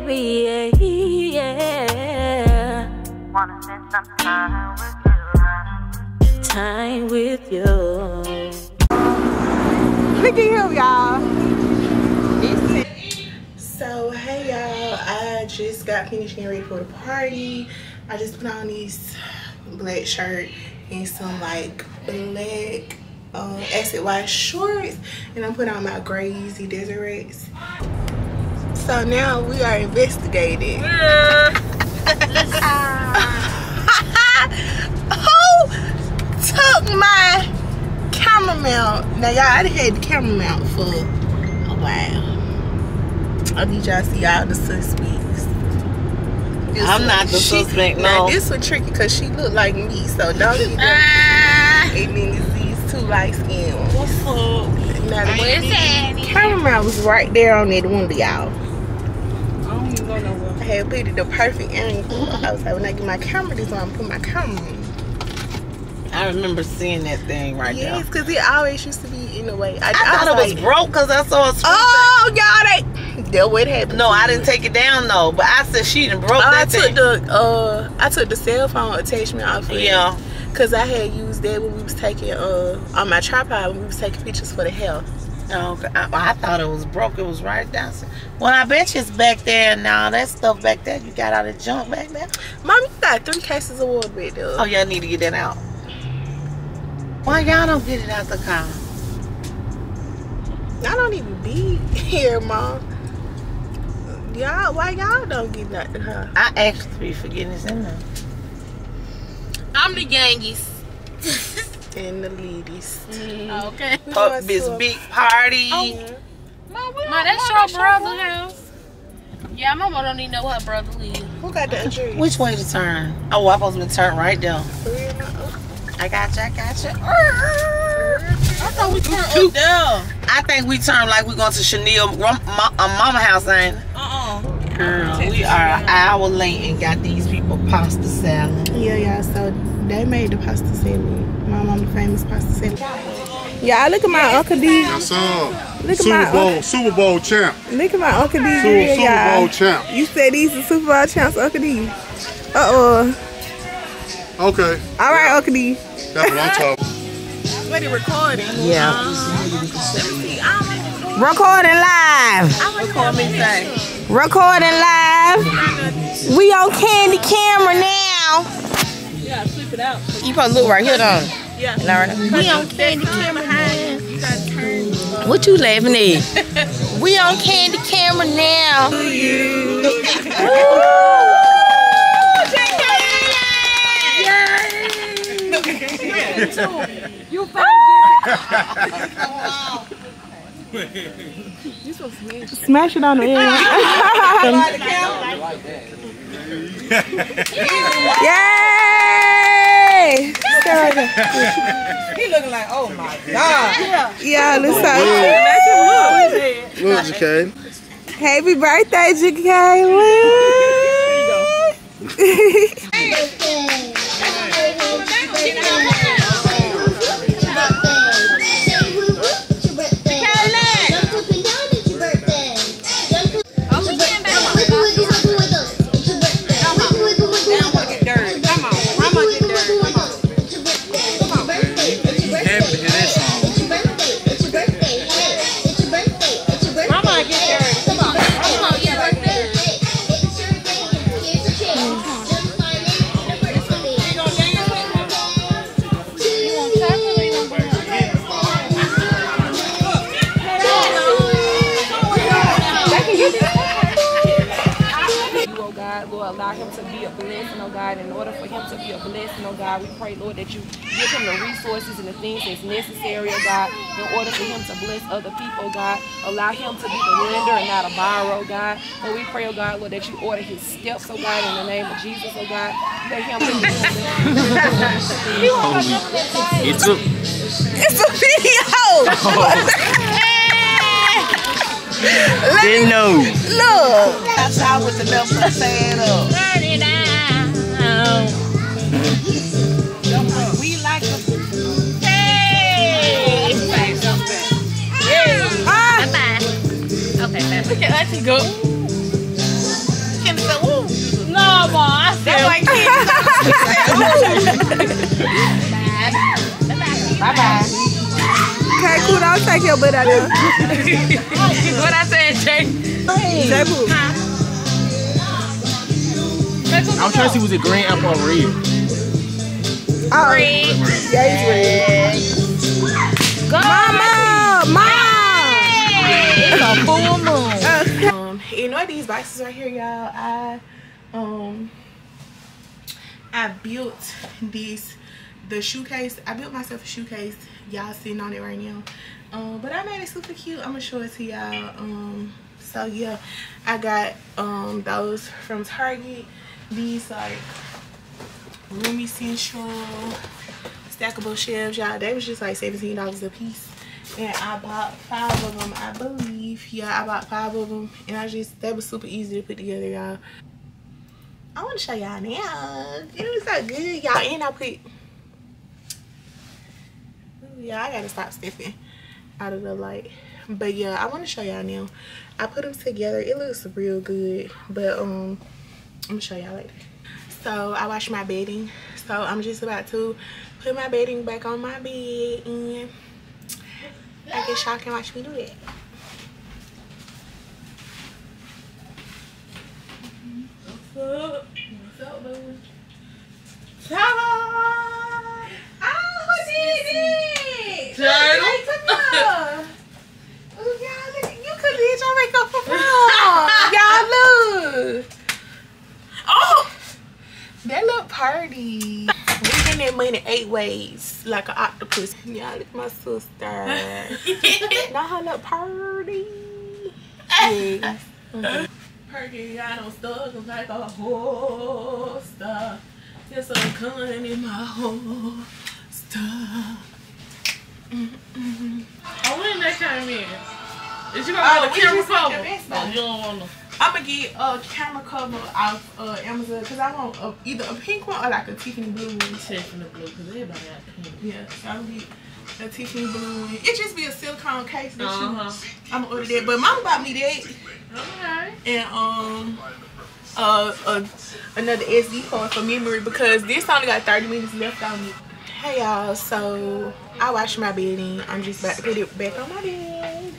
baby, yeah. Wanna spend some time with you. Look at him, y'all. So, hey y'all, I just got finished getting ready for the party. I just put on these black shirt and some like black acid wash shorts, and I'm putting on my gray Yeezy Desirets. So now we are investigating. Who took my camera mount? Now y'all, I done had the camera mount for a while. I need y'all to see all the suspects. I'm not the suspect, no. Now this was tricky because she looked like me, so don't get that. And then these two light skin ones. What's up? Now the camera mount was right there on that window, y'all. I don't even go nowhere. I had put it the perfect angle. I was like, when I get my camera, this one, I'm put my camera on. I remember seeing that thing right there. Yes, because it always used to be in a way. I thought it was broke because I saw a screen. Oh, y'all, that what happened. No, I didn't take it down though. But I said she done broke that thing. I took the cell phone attachment off. Yeah. Because I had used that when we was taking on my tripod when we was taking pictures for the hair. Okay. I thought it was broke. It was right down. Well, I bet you it's back there now. That stuff back there, you got all the junk back there. Mom, you got 3 cases of water back there. Oh, y'all need to get that out. Why y'all don't get it out the car? I don't even be here, Mom. Y'all, why y'all don't get out the car? I actually be forgetting it's in there. I'm the youngest. And the ladies. Okay. Up this big party. Oh. Ma, that's your brother's house. Yeah, my mom don't even know her brother lives. Who got the address? Which way to turn? Oh, I'm supposed to turn right there. I got you. I thought we turned up there. I think we turned like we going to Chanel mama house, ain't it? Girl, we are an hour late and got these people pasta salad. Yeah, so they made the pasta salad. My mom, the famous pasta salad. Yeah, look at my Uncle D. Yes, sir. Super Bowl champ. Look at my Uncle D. Super Bowl champ. You said these are Super Bowl champs, Uncle D. Okay. All right, Uncle D. That's what I'm talking. What are recording? Yeah. Recording live. Recording live. We on Candy camera now. Yeah, flip it out. You probably look right here, don't you? Yeah. We on Candy camera. You gotta turn. What you laughing at? We on Candy camera now. You finally Smash it on the air. Yay! He looking like, oh my God. Yeah, looks so Look, JK. happy birthday, JK. allow him to be a blessing, oh God. In order for him to be a blessing, oh God, we pray, Lord, that you give him the resources and the things that's necessary, oh God, in order for him to bless other people, oh God. Allow him to be the lender and not a borrower, oh God. And we pray, oh God, Lord, that you order his steps, oh God, in the name of Jesus, oh God. Let him be It's a video! Didn't know. Look! That's out with the left foot stand up. Turn it down. We like the Hey! Ah! Bye-bye. Okay, bye. Look at Auntie go. like this. Bye-bye. Okay, cool. I'll take your butt out there. What I said, Jay? I'm trying to see was it green, apple, or red? Red. Yeah, it's red. Go, Mama! It's a full moon. You know these boxes right here, y'all. I built the shoe case. I built myself a shoe case. Y'all sitting on it right now. But I made it super cute. I'm gonna show it to y'all. So yeah, I got those from Target. These like Room Essential stackable shelves, y'all. They was just like $17 a piece. And I bought 5 of them, I believe. Yeah, I bought 5 of them. And that was super easy to put together, y'all. I want to show y'all now. It was so good, y'all. And I put... Yeah, I gotta stop stepping out of the light. But yeah, I want to show y'all now. I put them together. It looks real good. But I'm gonna show y'all later. So I washed my bedding. So I'm just about to put my bedding back on my bed, and I guess y'all can watch me do that. What's up, boo? Oh, who did it? Turtle. Oh, y'all, look, you could did your makeup for prom. Y'all look. Oh, that look party. We getting that money 8 ways, like an octopus. Y'all look at my sister. Now her look party. Yes. Party, y'all don't stuck like a holster. There's a gun in my holster. Oh, when that came in? Is you gonna get a camera cover? No, you don't want to. I'm gonna get a camera cover off Amazon because I want either a pink one or like a Tiffany blue one. Tiffany blue, because everybody got pink. Yeah, so I'm gonna get a Tiffany blue one. It just be a silicone case. That I'm gonna order that. But Mama bought me that. Okay. And another SD card for memory because this only got 30 minutes left on it. Hey y'all, so I washed my bedding. I'm just about to put it back on my bed.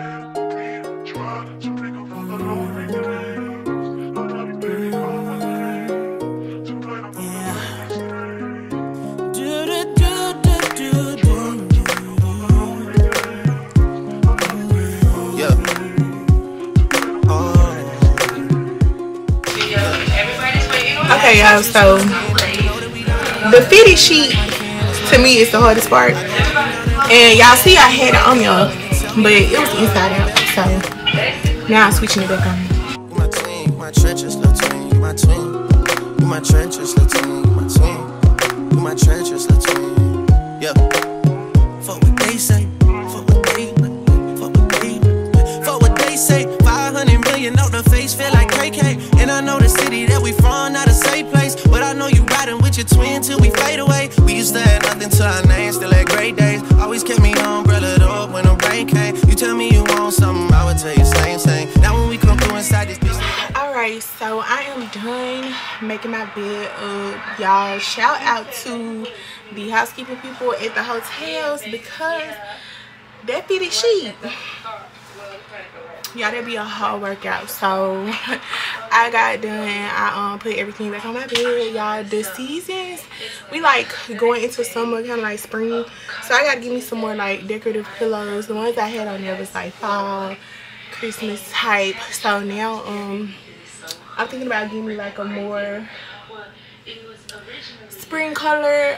Okay y'all, so the fitted sheet to me is the hardest part, and y'all see I had it on y'all, but it was inside out, so now I'm switching it back on. My trenches, little twin, my twin. My trenches, little twin, my twin. My trenches, little twin. Yeah. Fuck what they say. Fuck what they say. 500 million out the face, feel like KK. And I know the city that we from, not a safe place. But I know you riding with your twin till we fade away. We used to have nothing to our name, still had great days. Always kept me umbrellaed up when the rain came. You tell me you want something, I would tell you same. Now when we come through inside this bitch. Alright, so I am done making my bed up. Y'all, shout out to the housekeeping people at the hotels because that fitted sheet, y'all, that'd be a whole workout. So I got done. I put everything back on my bed, y'all. The seasons, we like going into summer, kind of like spring, so I gotta give me some more like decorative pillows. The ones I had on there was like fall, Christmas type. So now I'm thinking about getting me like a more spring color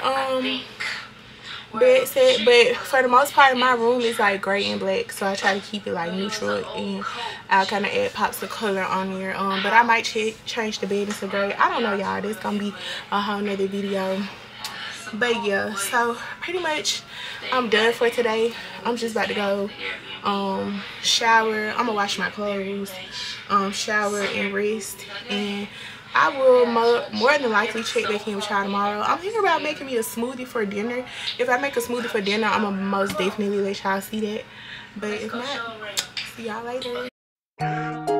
bed set, but for the most part my room is like gray and black, so I try to keep it like neutral, and I'll kind of add pops of color on there. But I might change the bed into gray. I don't know, y'all. This gonna be a whole nother video. But yeah, so pretty much I'm done for today. I'm just about to go shower. I'm gonna wash my clothes, shower and rest, and I will more than likely check back in with y'all tomorrow. I'm thinking about making me a smoothie for dinner. If I make a smoothie for dinner, I'm gonna most definitely let y'all see that. But if not, see y'all later.